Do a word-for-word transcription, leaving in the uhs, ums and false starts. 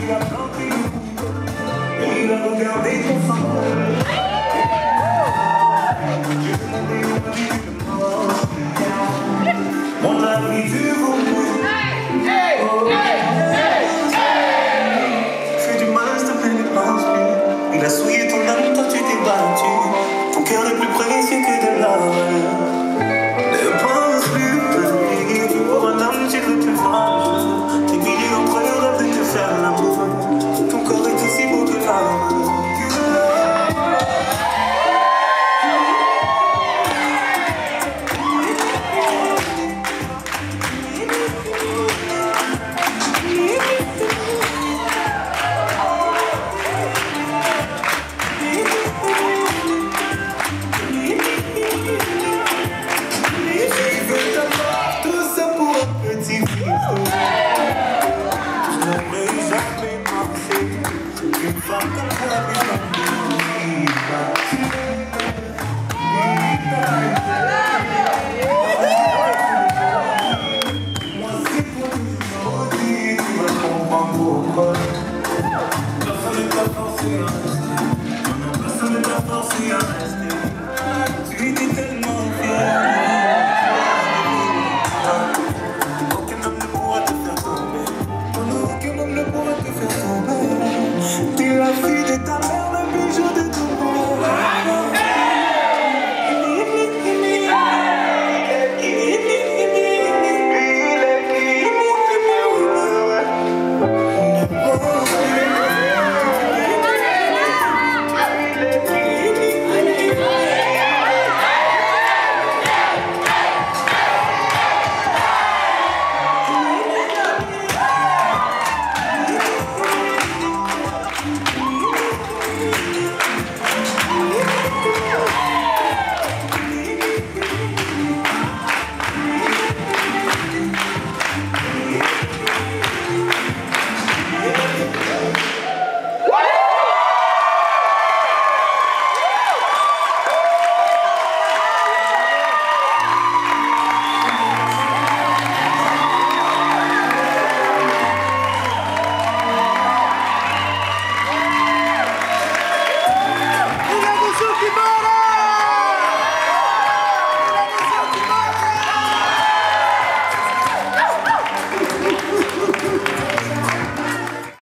tu as planté le coup. Et il a regardé ton sang. J'ai demandé au mari de mort. Mon ami du vous. Fais du mal, s'il te plaît, ne pense plus. Il a souillé ton âme, toi tu t'es battu. Ton cœur est plus précieux que de l'or. Ne pense plus, vas-y. Pour un homme, tu ne te venges. Des milliers d'entre eux rêvent de te faire l'amour. Ton corps est aussi beau que l'âme. Une femme comme toi, mais pas plus. Moi, c'est toi qui m'en dis, tu vas comprendre pourquoi. Personne n'est pas forcé.